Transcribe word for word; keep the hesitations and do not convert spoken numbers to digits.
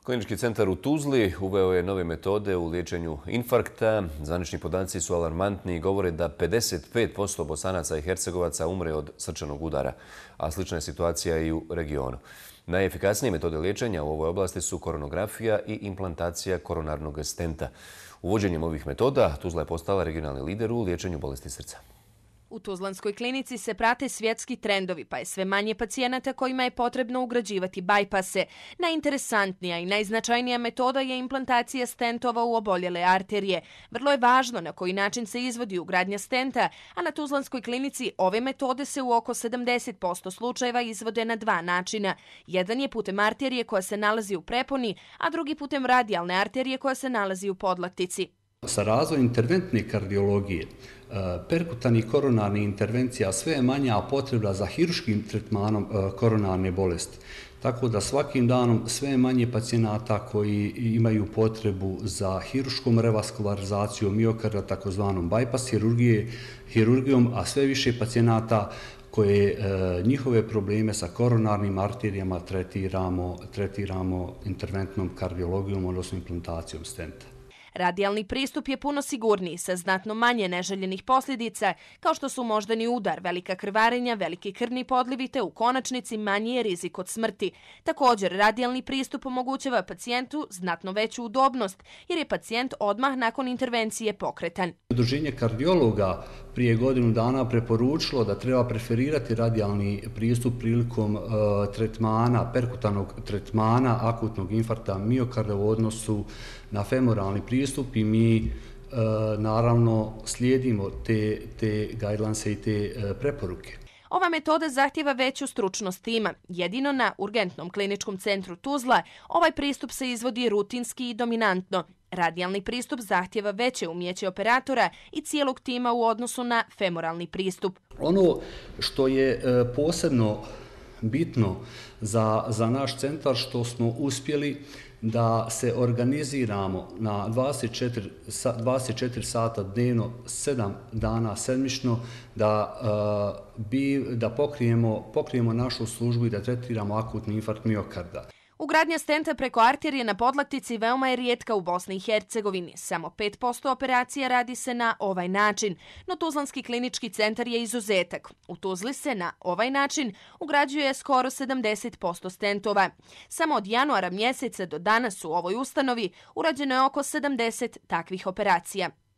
Klinički centar u Tuzli uveo je nove metode u liječenju infarkta. Zvanični podaci su alarmantni i govore da pedeset pet posto Bosanaca i Hercegovaca umre od srčanog udara, a slična je situacija i u regionu. Najefikasnije metode liječenja u ovoj oblasti su koronografija i implantacija koronarnog stenta. Uvođenjem ovih metoda Tuzla je postala regionalni lider u liječenju bolesti srca. U Tuzlanskoj klinici se prate svjetski trendovi, pa je sve manje pacijenata kojima je potrebno ugrađivati bajpase. Najinteresantnija i najznačajnija metoda je implantacija stentova u oboljele arterije. Vrlo je važno na koji način se izvodi ugradnja stenta, a na Tuzlanskoj klinici ove metode se u oko sedamdeset posto slučajeva izvode na dva načina. Jedan je putem arterije koja se nalazi u preponi, a drugi putem radijalne arterije koja se nalazi u podlaktici. Sa razvojem interventne kardiologije, perkutarnih koronarnih intervencija sve je manja potreba za hiruškim tretmanom koronarne bolesti. Tako da svakim danom sve je manje pacijenata koji imaju potrebu za hiruškom revaskularizacijom miokarda, takozvanom bypass hirurgijom, a sve više pacijenata koje njihove probleme sa koronarnim arterijama tretiramo, tretiramo interventnom kardiologijom, odnosno implantacijom stenta. Radijalni pristup je puno sigurniji, sa znatno manje neželjenih posljedica, kao što su moždani udar, velika krvarenja, veliki krvni podlivi te u konačnici manji je rizik od smrti. Također, radijalni pristup omogućava pacijentu znatno veću udobnost, jer je pacijent odmah nakon intervencije pokretan. Udruženje kardiologa prije godinu dana preporučilo da treba preferirati radijalni pristup prilikom uh, tretmana, perkutarnog tretmana akutnog infarkta miokarda u odnosu na femoralni pristup i mi uh, naravno slijedimo te, te guidelinese i te uh, preporuke. Ova metoda zahtjeva veću stručnost tima. Jedino na Urgentnom kliničkom centru Tuzla ovaj pristup se izvodi rutinski i dominantno. Radijalni pristup zahtjeva veće umjeće operatora i cijelog tima u odnosu na femoralni pristup. Ono što je uh, posebno bitno za, za naš centar što smo uspjeli da se organiziramo na dvadeset četiri sata dnevno, sedam dana sedmično, da, uh, bi, da pokrijemo, pokrijemo našu službu i da tretiramo akutni infarkt miokarda. Ugradnja stenta preko arterije na podlaktici veoma je rijetka u Bosni i Hercegovini. Samo pet posto operacija radi se na ovaj način, no Tuzlanski klinički centar je izuzetak. U Tuzli se na ovaj način ugrađuje skoro sedamdeset posto stentova. Samo od januara mjeseca do danas u ovoj ustanovi urađeno je oko sedamdeset takvih operacija.